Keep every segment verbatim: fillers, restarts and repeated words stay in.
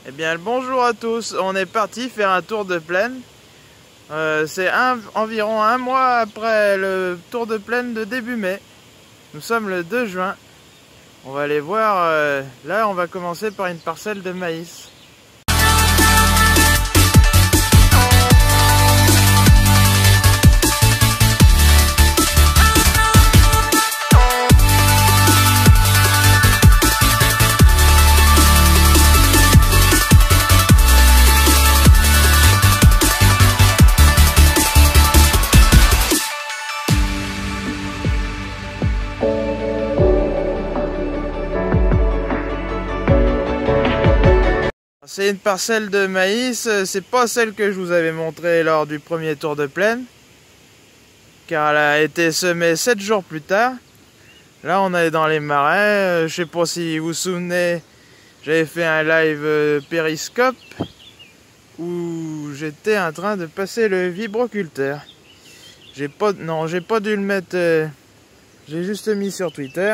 Eh bien, le bonjour à tous. On est parti faire un tour de plaine. Euh, C'est un, environ un mois après le tour de plaine de début mai. Nous sommes le deux juin. On va aller voir. Euh, là, on va commencer par une parcelle de maïs. C'est une parcelle de maïs, c'est pas celle que je vous avais montrée lors du premier tour de plaine, car elle a été semée sept jours plus tard. Là on est dans les marais, je sais pas si vous vous souvenez, j'avais fait un live périscope où j'étais en train de passer le vibroculteur. J'ai pas, non j'ai pas dû le mettre, euh, j'ai juste mis sur Twitter.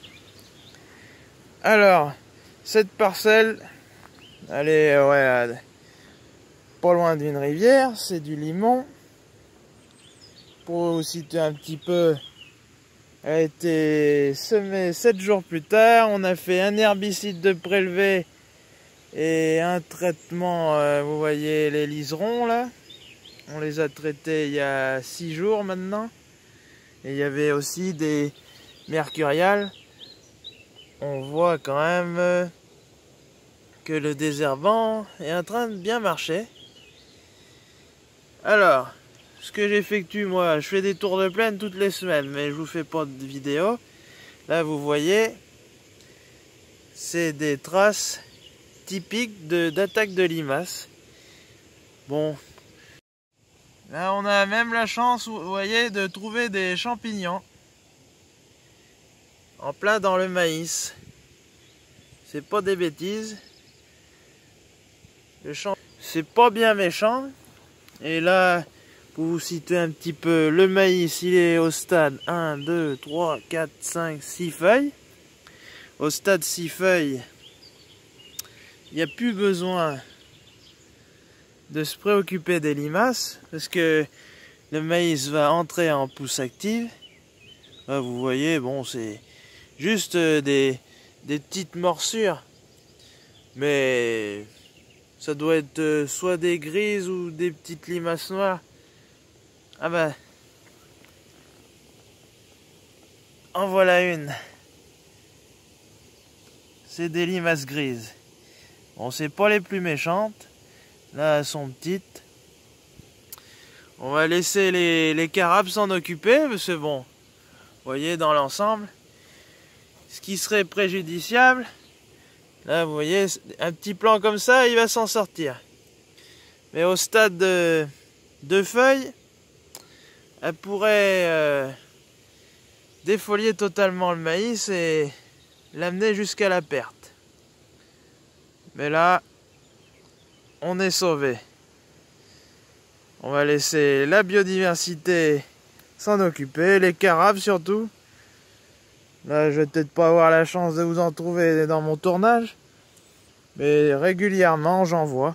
Alors, cette parcelle, elle est ouais, pas loin d'une rivière, c'est du limon. Pour vous situer un petit peu, elle a été semée sept jours plus tard. On a fait un herbicide de prélevé et un traitement, euh, vous voyez les liserons là. On les a traités il y a six jours maintenant. Et il y avait aussi des mercuriales. On voit quand même... Euh, que le désherbant est en train de bien marcher. Alors, ce que j'effectue moi, je fais des tours de plaine toutes les semaines, mais je vous fais pas de vidéo. Là, vous voyez, c'est des traces typiques de d'attaque de limaces. Bon, là, on a même la chance, vous voyez, de trouver des champignons en plein dans le maïs. C'est pas des bêtises. Le champ, c'est pas bien méchant. Et là, pour vous situer un petit peu, le maïs, il est au stade un, deux, trois, quatre, cinq, six feuilles. Au stade six feuilles, il n'y a plus besoin de se préoccuper des limaces, parce que le maïs va entrer en pousse active. Là, vous voyez, bon, c'est juste des, des petites morsures. Mais... ça doit être euh, soit des grises ou des petites limaces noires. Ah bah. En voilà une. C'est des limaces grises. Bon, c'est pas les plus méchantes. Là, elles sont petites. On va laisser les, les carabes s'en occuper, parce que bon, vous voyez, dans l'ensemble, ce qui serait préjudiciable, là, vous voyez, un petit plan comme ça, il va s'en sortir. Mais au stade de, de feuilles, elle pourrait euh, défolier totalement le maïs et l'amener jusqu'à la perte. Mais là, on est sauvé. On va laisser la biodiversité s'en occuper, les carabes surtout. Là, je vais peut-être pas avoir la chance de vous en trouver dans mon tournage, mais régulièrement, j'en vois.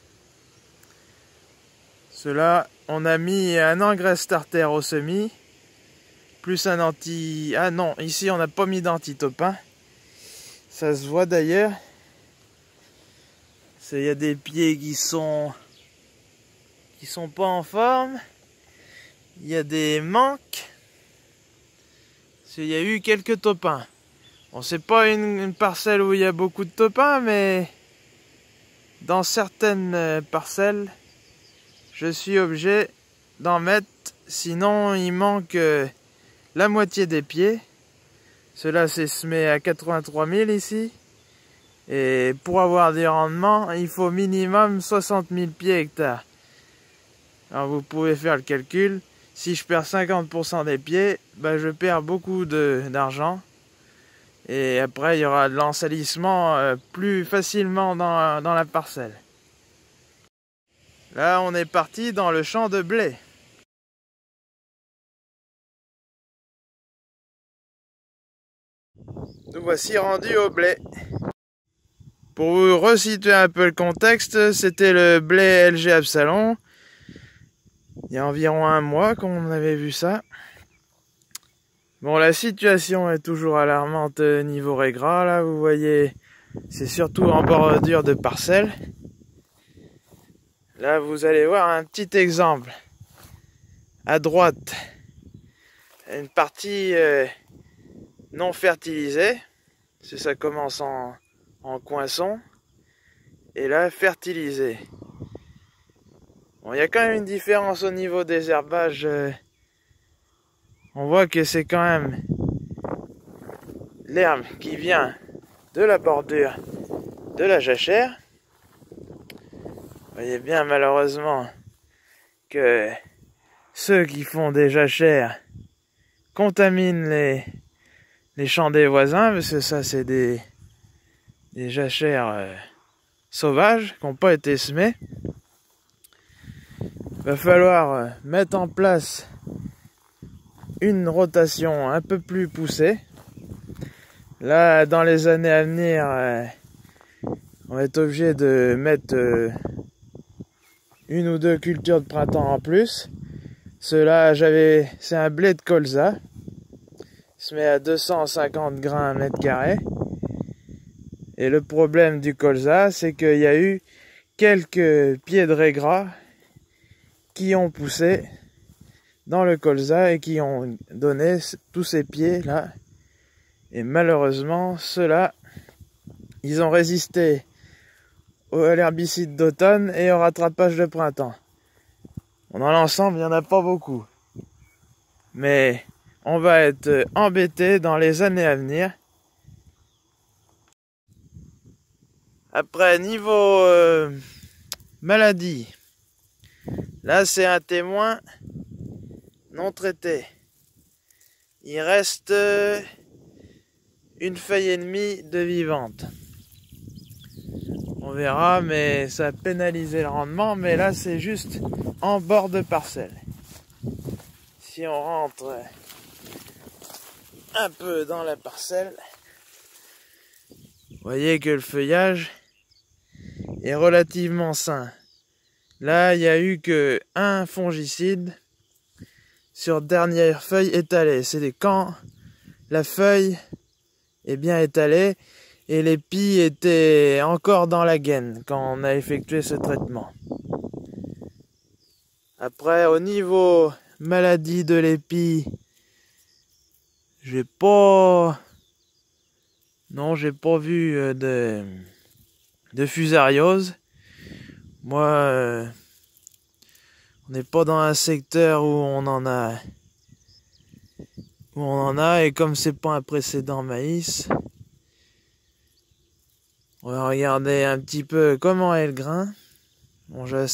Cela, on a mis un engrais starter au semis, plus un anti... Ah non, ici, on n'a pas mis d'antitopin. Ça se voit d'ailleurs. Il y a des pieds qui sont... qui sont pas en forme. Il y a des manques. Il y a eu quelques topins. Bon, c'est pas une, une parcelle où il y a beaucoup de topins, mais dans certaines parcelles, je suis obligé d'en mettre, sinon il manque euh, la moitié des pieds. Cela s'est semé à quatre-vingt-trois mille ici. Et pour avoir des rendements, il faut minimum soixante mille pieds hectares. Alors vous pouvez faire le calcul. Si je perds cinquante pour cent des pieds, ben je perds beaucoup d'argent. Et après, il y aura de l'ensalissement euh, plus facilement dans, dans la parcelle. Là, on est parti dans le champ de blé. Nous voici rendus au blé. Pour vous resituer un peu le contexte, c'était le blé L G Absalon. Il y a environ un mois qu'on avait vu ça. Bon, la situation est toujours alarmante niveau régras. Là, vous voyez, c'est surtout en bordure de parcelles. Là, vous allez voir un petit exemple. À droite, une partie euh, non fertilisée. Si ça commence en, en coinçon. Et là, fertilisée. Bon, il y a quand même une différence au niveau des herbages. Euh, on voit que c'est quand même l'herbe qui vient de la bordure de la jachère. Vous voyez bien malheureusement que ceux qui font des jachères contaminent les, les champs des voisins, parce que ça c'est des, des jachères euh, sauvages qui n'ont pas été semées. Il va falloir euh, mettre en place une rotation un peu plus poussée. Là, dans les années à venir, euh, on va être obligé de mettre euh, une ou deux cultures de printemps en plus. Cela, j'avais, c'est un blé de colza. Il se met à deux cent cinquante grains au mètre carré. Et le problème du colza, c'est qu'il y a eu quelques pieds de régras qui ont poussé dans le colza et qui ont donné tous ces pieds là. Et malheureusement, ceux-là, ils ont résisté à l'herbicide d'automne et au rattrapage de printemps. Bon, dans l'ensemble, il n'y en a pas beaucoup. Mais on va être embêté dans les années à venir. Après, niveau euh, maladie, là c'est un témoin non traité. Il reste euh, une feuille et demie de vivante. On verra, mais ça a pénalisé le rendement. Mais là, c'est juste en bord de parcelle. Si on rentre un peu dans la parcelle, vous voyez que le feuillage est relativement sain. Là, il n'y a eu que un fongicide sur dernière feuille étalée. C'est quand la feuille est bien étalée et l'épi était encore dans la gaine quand on a effectué ce traitement. Après, au niveau maladie de l'épi, j'ai pas... Non, j'ai pas vu de, de fusariose. Moi, euh, on n'est pas dans un secteur où on en a... Où on en a, et comme c'est pas un précédent maïs, on va regarder un petit peu comment est le grain. Bon, je...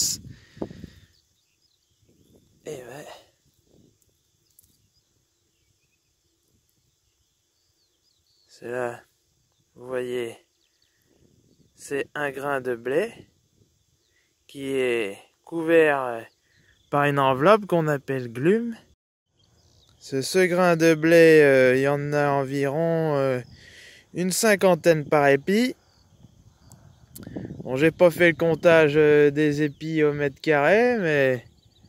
Et ouais. C'est là, vous voyez, c'est un grain de blé qui est couvert par une enveloppe qu'on appelle glume. Ce, ce grain de blé, euh, il y en a environ euh, une cinquantaine par épi. Bon, j'ai pas fait le comptage euh, des épis au mètre carré, mais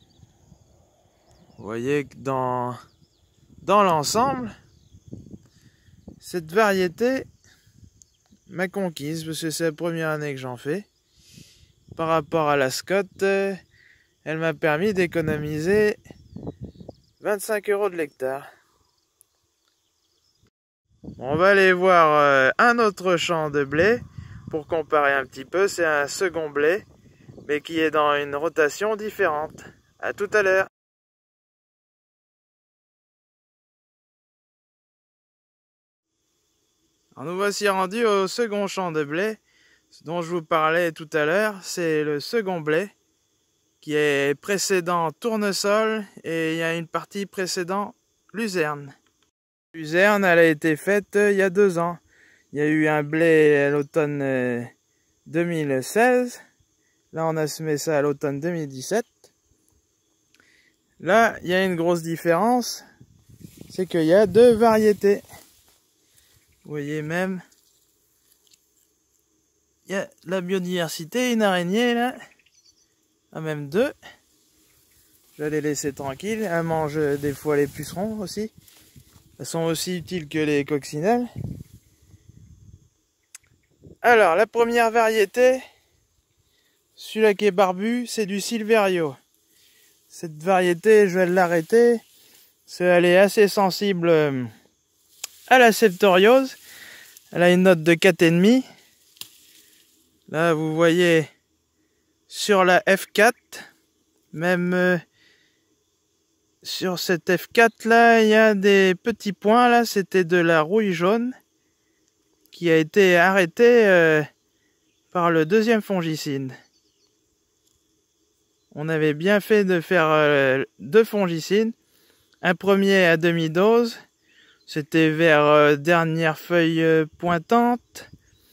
vous voyez que dans, dans l'ensemble, cette variété m'a conquise, parce que c'est la première année que j'en fais. Par rapport à la Scott, euh, elle m'a permis d'économiser vingt-cinq euros de l'hectare. On va aller voir euh, un autre champ de blé pour comparer un petit peu. C'est un second blé, mais qui est dans une rotation différente. À tout à l'heure. Alors nous voici rendus au second champ de blé, ce dont je vous parlais tout à l'heure. C'est le second blé qui est précédent tournesol et il y a une partie précédent luzerne. Luzerne, elle a été faite il y a deux ans. Il y a eu un blé à l'automne deux mille seize. Là, on a semé ça à l'automne deux mille dix-sept. Là, il y a une grosse différence. C'est qu'il y a deux variétés. Vous voyez même il y a la biodiversité, une araignée là, ah, même deux. Je vais les laisser tranquilles. Elles mangent des fois les pucerons aussi. Elles sont aussi utiles que les coccinelles. Alors, la première variété, celui-là qui est barbu, c'est du Silverio. Cette variété, je vais l'arrêter, parce qu'elle est assez sensible à la septoriose. Elle a une note de quatre virgule cinq. Là, vous voyez sur la F quatre, même euh, sur cette F quatre là, il y a des petits points là, c'était de la rouille jaune qui a été arrêtée euh, par le deuxième fongicide. On avait bien fait de faire euh, deux fongicides. Un premier à demi-dose, c'était vers euh, dernière feuille euh, pointante.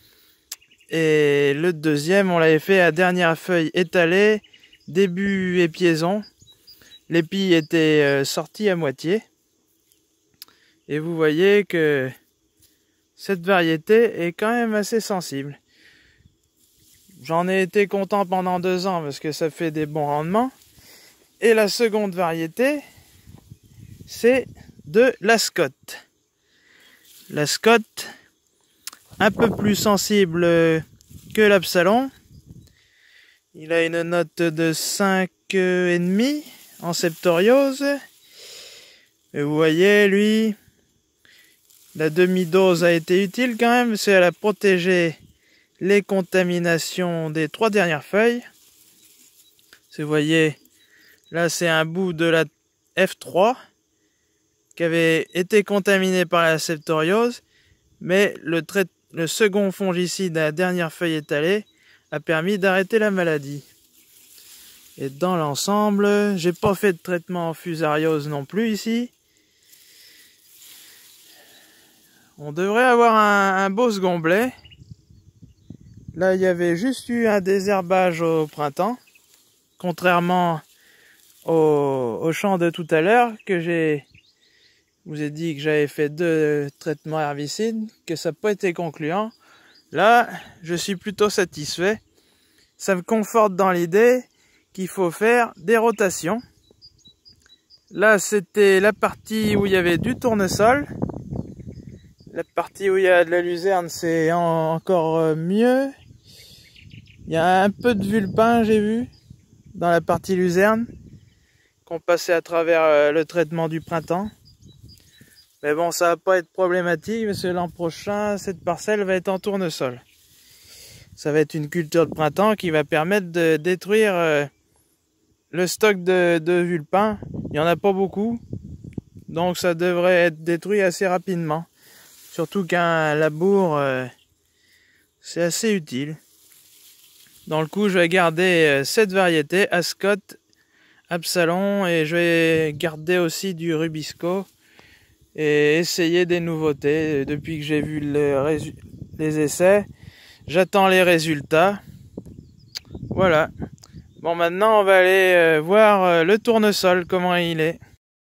Et le deuxième, on l'avait fait à dernière feuille étalée, début épiaison. L'épi était euh, sorti à moitié. Et vous voyez que cette variété est quand même assez sensible. J'en ai été content pendant deux ans parce que ça fait des bons rendements. Et la seconde variété, c'est de la Scott. La Scott, un peu plus sensible que l'Absalon. Il a une note de cinq virgule cinq en septoriose. Et vous voyez, lui, la demi-dose a été utile quand même, parce qu'elle a protégé les contaminations des trois dernières feuilles. Vous voyez, là c'est un bout de la F trois qui avait été contaminé par la septoriose, mais le, le second fongicide à la dernière feuille étalée a permis d'arrêter la maladie. Et dans l'ensemble, j'ai pas fait de traitement en fusariose non plus ici. On devrait avoir un, un beau second blé. Là, il y avait juste eu un désherbage au printemps, contrairement au, au champ de tout à l'heure, que j'ai, vous ai dit que j'avais fait deux traitements herbicides, que ça n'a pas été concluant. Là, je suis plutôt satisfait. Ça me conforte dans l'idée qu'il faut faire des rotations. Là, c'était la partie où il y avait du tournesol. La partie où il y a de la luzerne, c'est encore mieux. Il y a un peu de vulpin, j'ai vu, dans la partie luzerne, qu'on passait à travers le traitement du printemps. Mais bon, ça va pas être problématique, parce que l'an prochain, cette parcelle va être en tournesol. Ça va être une culture de printemps qui va permettre de détruire le stock de, de vulpin. Il n'y en a pas beaucoup, donc ça devrait être détruit assez rapidement. Surtout qu'un labour, euh, c'est assez utile. Dans le coup, je vais garder cette variété, Ascot, Absalon, et je vais garder aussi du Rubisco et essayer des nouveautés. Depuis que j'ai vu le les essais, j'attends les résultats. Voilà. Bon, maintenant, on va aller voir le tournesol, comment il est.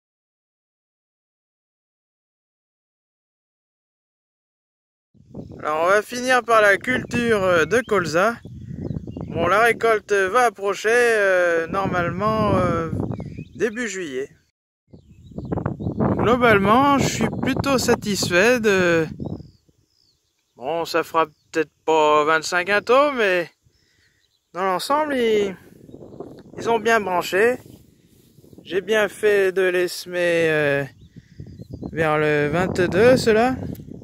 Alors, on va finir par la culture de colza. Bon, la récolte va approcher euh, normalement euh, début juillet. Globalement, je suis plutôt satisfait de... Bon, ça fera peut-être pas vingt-cinq quintaux, mais dans l'ensemble, ils... ils ont bien branché. J'ai bien fait de les semer euh, vers le vingt-deux, ceux-là.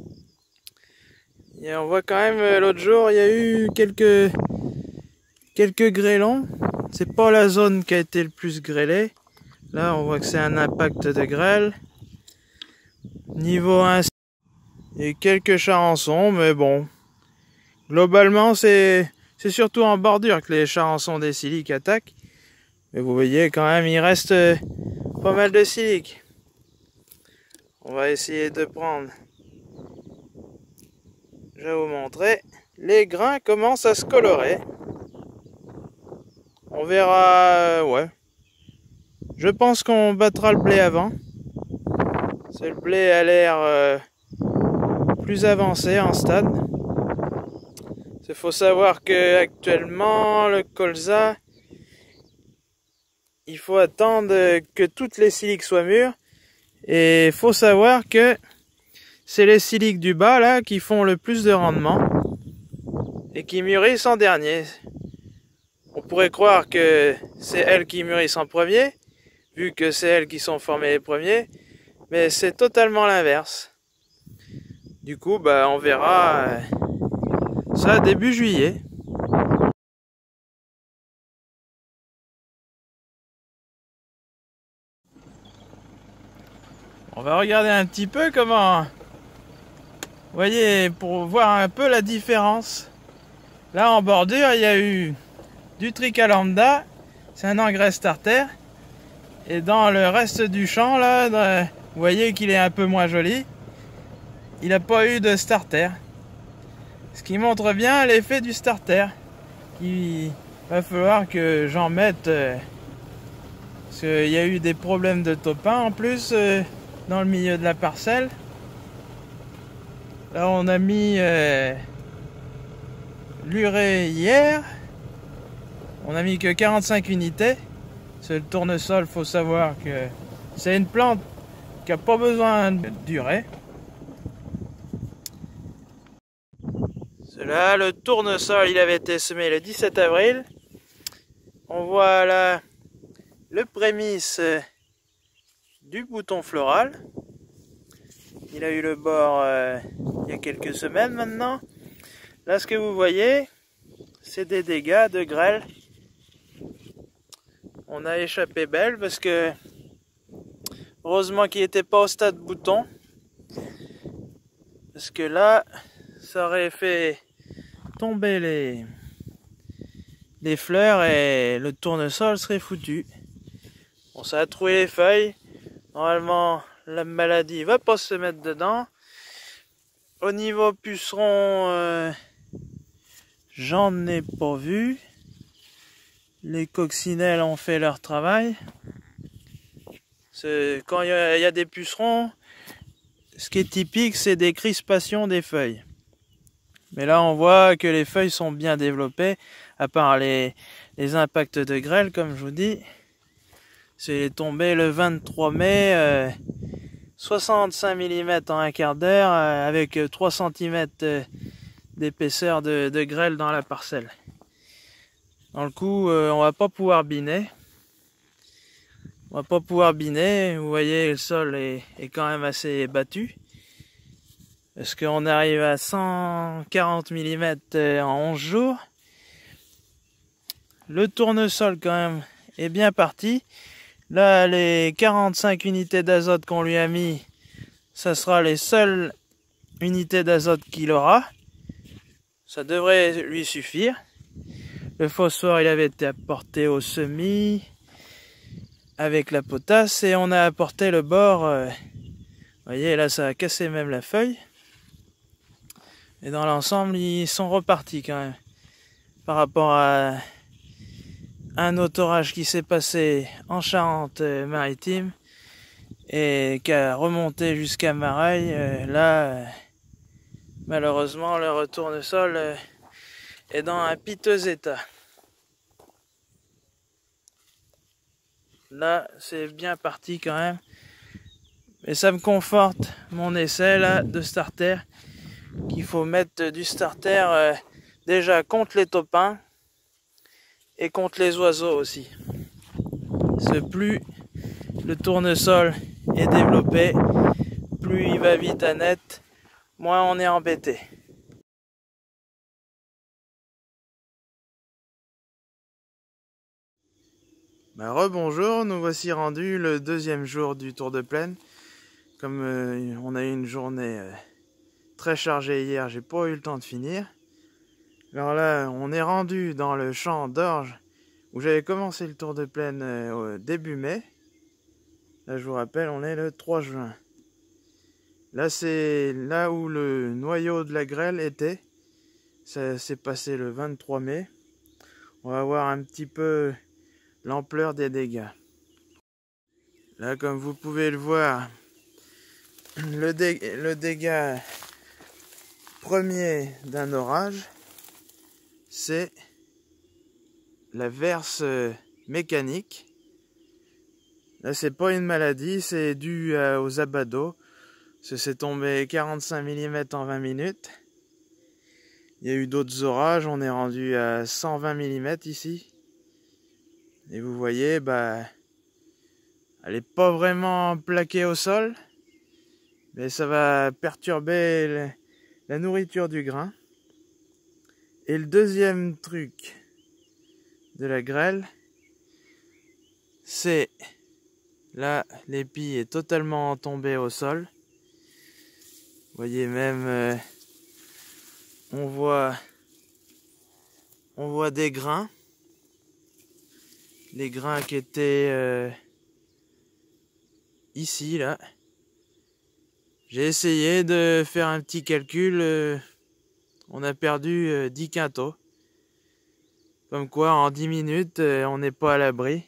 Et on voit quand même, l'autre jour, il y a eu quelques... quelques grêlons. C'est pas la zone qui a été le plus grêlée. Là, on voit que c'est un impact de grêle. Niveau un, il y a quelques charançons, mais bon. Globalement, c'est c'est surtout en bordure que les charançons des siliques attaquent. Mais vous voyez, quand même, il reste pas mal de siliques. On va essayer de prendre... Je vais vous montrer. Les grains commencent à se colorer. On verra, euh, ouais. Je pense qu'on battra le blé avant. C'est le blé a l'air euh, plus avancé en stade. Il faut savoir que actuellement le colza, il faut attendre que toutes les siliques soient mûres. Et il faut savoir que c'est les siliques du bas là qui font le plus de rendement et qui mûrissent en dernier. On pourrait croire que c'est elles qui mûrissent en premier, vu que c'est elles qui sont formées les premiers, mais c'est totalement l'inverse. Du coup, bah, on verra euh, ça début juillet. On va regarder un petit peu comment... Vous voyez, pour voir un peu la différence. Là, en bordure, il y a eu du Tricha lambda, c'est un engrais starter. Et dans le reste du champ, là, dans, vous voyez qu'il est un peu moins joli. Il n'a pas eu de starter. Ce qui montre bien l'effet du starter. Il va falloir que j'en mette... Euh, parce qu'il y a eu des problèmes de topin en plus euh, dans le milieu de la parcelle. Là, on a mis euh, l'urée hier. On a mis que quarante-cinq unités. C'est le tournesol, faut savoir que c'est une plante qui n'a pas besoin d'urée. Là, le tournesol, il avait été semé le dix-sept avril. On voit là le prémisse du bouton floral. Il a eu le bord euh, il y a quelques semaines maintenant. Là, ce que vous voyez, c'est des dégâts de grêle. On a échappé belle parce que heureusement qu'il n'était pas au stade bouton. Parce que là, ça aurait fait tomber les, les fleurs et le tournesol serait foutu. Bon, ça a troué les feuilles. Normalement, la maladie va pas se mettre dedans. Au niveau puceron, euh, j'en ai pas vu. Les coccinelles ont fait leur travail. Quand il y, y a des pucerons, ce qui est typique, c'est des crispations des feuilles. Mais là, on voit que les feuilles sont bien développées, à part les, les impacts de grêle, comme je vous dis. C'est tombé le vingt-trois mai, euh, soixante-cinq millimètres en un quart d'heure, euh, avec trois centimètres euh, d'épaisseur de, de grêle dans la parcelle. Dans le coup, euh, on va pas pouvoir biner. On va pas pouvoir biner. Vous voyez, le sol est, est quand même assez battu. Parce qu'on arrive à cent quarante millimètres en onze jours. Le tournesol quand même est bien parti. Là, les quarante-cinq unités d'azote qu'on lui a mis, ça sera les seules unités d'azote qu'il aura. Ça devrait lui suffire. Le phosphore, il avait été apporté au semis avec la potasse et on a apporté le bord. Euh, vous voyez, là, ça a cassé même la feuille. Et dans l'ensemble, ils sont repartis quand même. Par rapport à un autre orage qui s'est passé en Charente-Maritime et qui a remonté jusqu'à Mareil, euh, là, euh, malheureusement, le retournesol euh, est dans un piteux état. Là, c'est bien parti quand même. Mais ça me conforte mon essai là de starter. Qu'il faut mettre du starter euh, déjà contre les topins et contre les oiseaux aussi. Ce plus le tournesol est développé, plus il va vite à net, moins on est embêté. Ben, rebonjour, nous voici rendus le deuxième jour du tour de plaine. Comme euh, on a eu une journée euh, très chargée hier, j'ai pas eu le temps de finir. Alors là, on est rendu dans le champ d'orge où j'avais commencé le tour de plaine euh, au début mai. Là, je vous rappelle, on est le trois juin. Là, c'est là où le noyau de la grêle était. Ça s'est passé le vingt-trois mai. On va voir un petit peu l'ampleur des dégâts. Là, comme vous pouvez le voir, le, dé le dégât premier d'un orage. c'est la verse mécanique. Là, c'est pas une maladie, c'est dû euh, aux abats d'eau. C'est tombé quarante-cinq millimètres en vingt minutes. Il y a eu d'autres orages, on est rendu à cent vingt millimètres ici. Et vous voyez, bah, elle est pas vraiment plaquée au sol, mais ça va perturber le, la nourriture du grain. Et le deuxième truc de la grêle, c'est là, l'épi est totalement tombé au sol. Vous voyez même, euh, on voit, on voit des grains, les grains qui étaient euh, ici là. J'ai essayé de faire un petit calcul, euh, on a perdu euh, dix quintaux. Comme quoi en dix minutes, euh, on n'est pas à l'abri.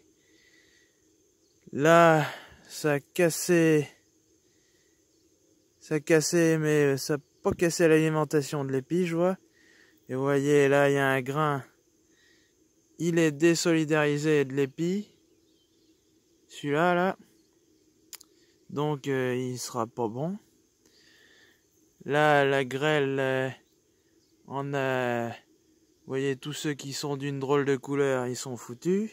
Là, ça a cassé, ça a cassé, mais ça n'a pas cassé l'alimentation de l'épi, je vois. Et vous voyez, là, il y a un grain, il est désolidarisé de l'épi. Celui-là, là. Donc, euh, il sera pas bon. Là, la grêle, euh, on a, vous voyez, tous ceux qui sont d'une drôle de couleur, ils sont foutus.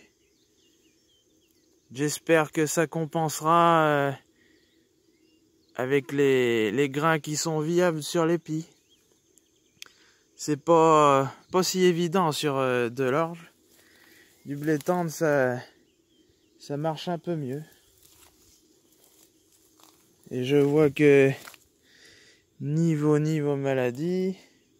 J'espère que ça compensera euh, avec les, les grains qui sont viables sur l'épi. C'est pas, euh, pas si évident sur euh, de l'orge. Du blé tendre, ça, ça marche un peu mieux. Et je vois que niveau niveau maladie,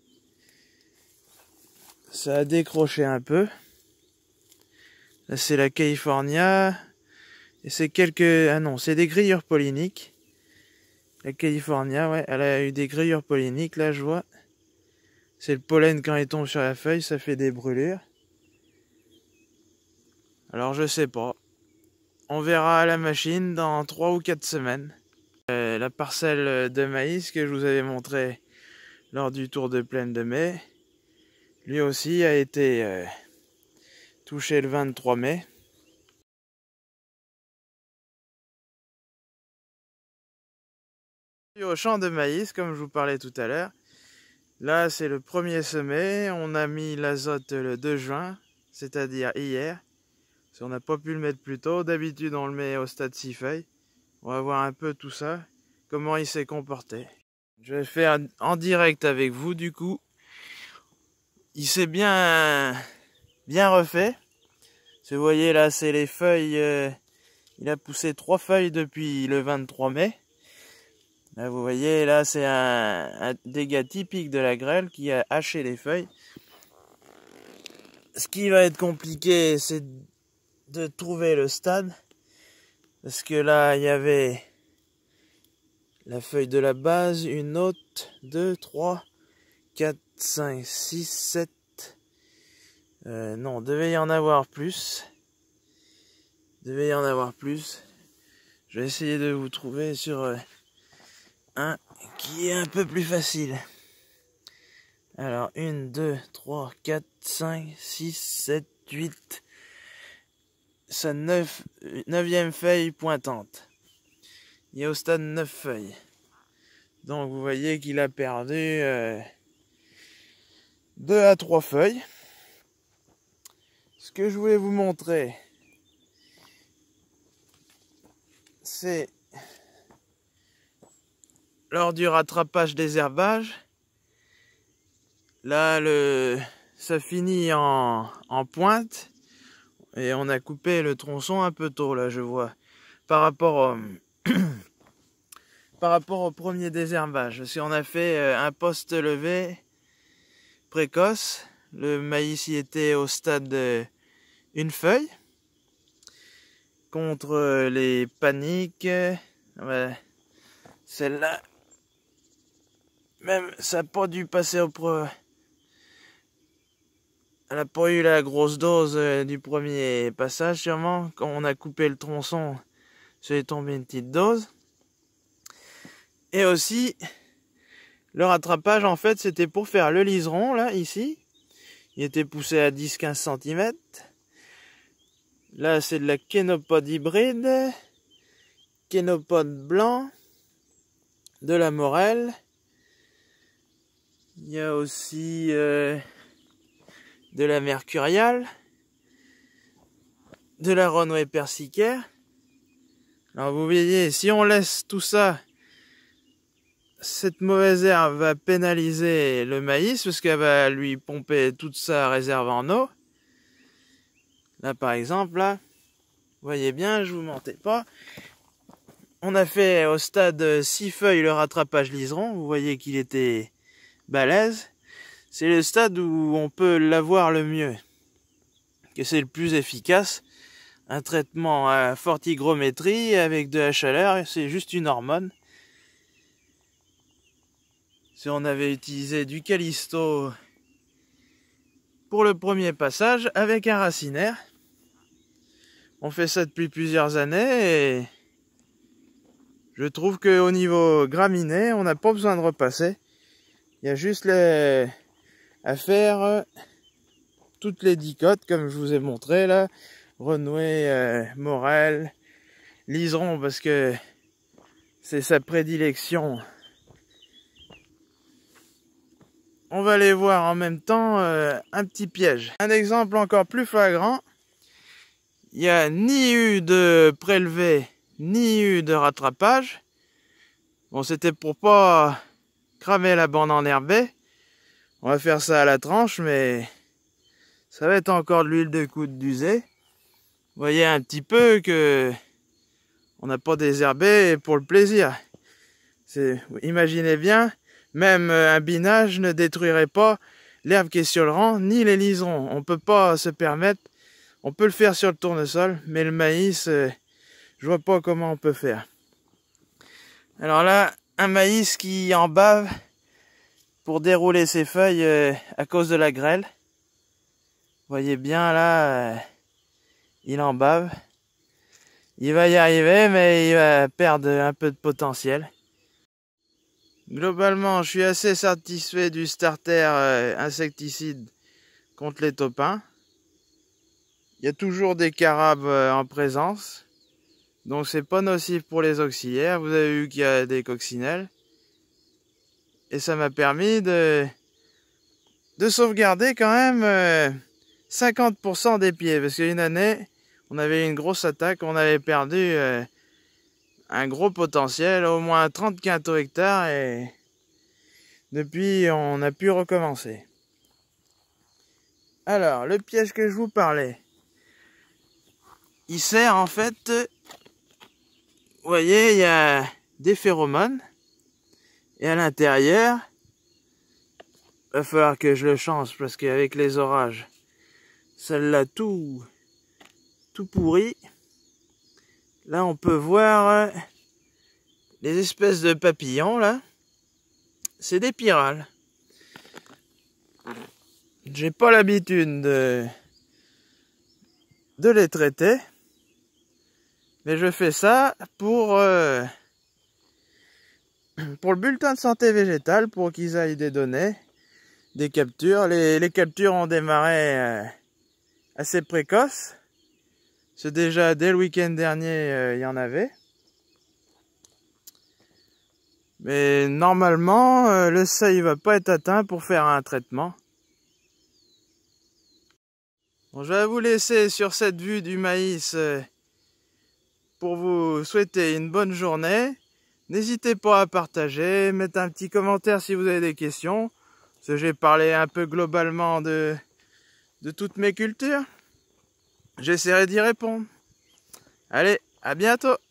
ça a décroché un peu. Là c'est la California. Et c'est quelques... Ah non, c'est des grillures polliniques. La California, ouais, elle a eu des grillures polliniques, là je vois. C'est le pollen quand il tombe sur la feuille, ça fait des brûlures. Alors je sais pas. On verra à la machine dans trois ou quatre semaines. Euh, la parcelle de maïs que je vous avais montré lors du tour de plaine de mai, lui aussi a été euh, touché le vingt-trois mai. Au champ de maïs, comme je vous parlais tout à l'heure, là c'est le premier semé, on a mis l'azote le deux juin, c'est-à-dire hier. Si on n'a pas pu le mettre plus tôt, d'habitude on le met au stade six feuilles. On va voir un peu tout ça, comment il s'est comporté. Je vais faire en direct avec vous du coup. Il s'est bien, bien refait. Si vous voyez là, c'est les feuilles, euh, il a poussé trois feuilles depuis le vingt-trois mai. Là, vous voyez, là, c'est un, un dégât typique de la grêle qui a haché les feuilles. Ce qui va être compliqué, c'est de trouver le stade. Parce que là, il y avait la feuille de la base, une autre, deux, trois, quatre, cinq, six, sept. Euh, non, devait y en avoir plus. Devait y en avoir plus. Je vais essayer de vous trouver sur... Euh, un qui est un peu plus facile. Alors, un, deux, trois, quatre, cinq, six, sept, huit. Sa neuf, neuvième feuille pointante. Il est au stade neuf feuilles. Donc, vous voyez qu'il a perdu euh, deux à trois feuilles. Ce que je voulais vous montrer, c'est lors du rattrapage des herbages, là le ça finit en, en pointe et on a coupé le tronçon un peu tôt là, je vois, par rapport au par rapport au premier désherbage. Si on a fait un poste levé précoce, le maïs y était au stade de une feuille contre les paniques. Ouais, celle-là, même ça n'a pas dû passer au pro. Elle n'a pas eu la grosse dose du premier passage sûrement. Quand on a coupé le tronçon, ça est tombé une petite dose. Et aussi, le rattrapage en fait c'était pour faire le liseron là, ici. Il était poussé à dix à quinze centimètres. Là, c'est de la kénopode hybride. Kénopode blanc. De la morelle. Il y a aussi euh, de la mercuriale. De la renouée persicaire. Alors vous voyez, si on laisse tout ça, cette mauvaise herbe va pénaliser le maïs parce qu'elle va lui pomper toute sa réserve en eau. Là par exemple, là, vous voyez bien, je vous mentais pas. On a fait au stade six feuilles le rattrapage liseron. Vous voyez qu'il était balèze. C'est le stade où on peut l'avoir le mieux, que c'est le plus efficace. Un traitement à forte hygrométrie avec de la chaleur, c'est juste une hormone. Si on avait utilisé du Callisto pour le premier passage avec un racinaire, on fait ça depuis plusieurs années et je trouve qu'au niveau graminé, on n'a pas besoin de repasser. Il y a juste les... à faire toutes les dicotes comme je vous ai montré là. Renouée, euh, morelle, liseron parce que c'est sa prédilection. On va aller voir en même temps euh, un petit piège. Un exemple encore plus flagrant. Il n'y a ni eu de prélevé, ni eu de rattrapage. Bon, c'était pour pas cramer la bande enherbée. On va faire ça à la tranche, mais ça va être encore de l'huile de coude d'user. Vous voyez un petit peu que on n'a pas désherbé pour le plaisir. Imaginez bien, même un binage ne détruirait pas l'herbe qui est sur le rang, ni les liserons. On ne peut pas se permettre, on peut le faire sur le tournesol, mais le maïs, euh, je vois pas comment on peut faire. Alors là, un maïs qui en bave pour dérouler ses feuilles euh, à cause de la grêle. Vous voyez bien là... Euh, il en bave. Il va y arriver, mais il va perdre un peu de potentiel. Globalement, je suis assez satisfait du starter euh, insecticide contre les topins. Il y a toujours des carabes euh, en présence. Donc c'est pas nocif pour les auxiliaires. Vous avez vu qu'il y a des coccinelles. Et ça m'a permis de, de sauvegarder quand même... Euh, cinquante pour cent des pieds, parce qu'une année, on avait une grosse attaque, on avait perdu euh, un gros potentiel, au moins trente quintaux hectares, et depuis, on a pu recommencer. Alors, le piège que je vous parlais, il sert en fait, vous voyez, il y a des phéromones, et à l'intérieur, il va falloir que je le change, parce qu'avec les orages, celle-là tout, tout pourri. Là, on peut voir les espèces de papillons, là. C'est des pyrales. J'ai pas l'habitude de, de les traiter. Mais je fais ça pour, euh, pour le bulletin de santé végétale, pour qu'ils aillent des données, des captures. Les, les captures ont démarré... Euh, assez précoce. C'est déjà dès le week-end dernier, euh, il y en avait. Mais normalement, euh, le seuil va pas être atteint pour faire un traitement. Bon, je vais vous laisser sur cette vue du maïs euh, pour vous souhaiter une bonne journée. N'hésitez pas à partager, mettre un petit commentaire si vous avez des questions. Parce que j'ai parlé un peu globalement de... de toutes mes cultures. J'essaierai d'y répondre. Allez, à bientôt!